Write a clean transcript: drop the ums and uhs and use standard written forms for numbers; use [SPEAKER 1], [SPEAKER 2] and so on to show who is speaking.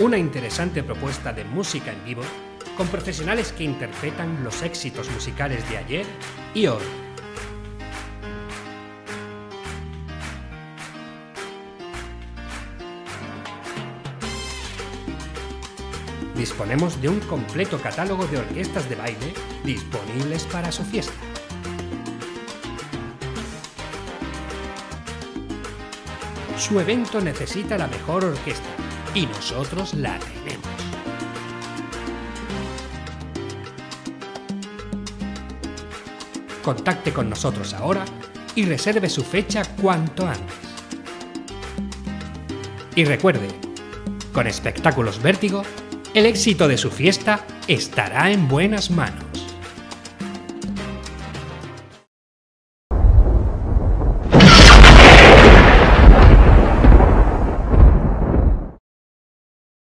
[SPEAKER 1] Una interesante propuesta de música en vivo con profesionales que interpretan los éxitos musicales de ayer y hoy. Disponemos de un completo catálogo de orquestas de baile disponibles para su fiesta. Su evento necesita la mejor orquesta y nosotros la tenemos. Contacte con nosotros ahora y reserve su fecha cuanto antes. Y recuerde, con Espectáculos Vértigo, el éxito de su fiesta estará en buenas manos.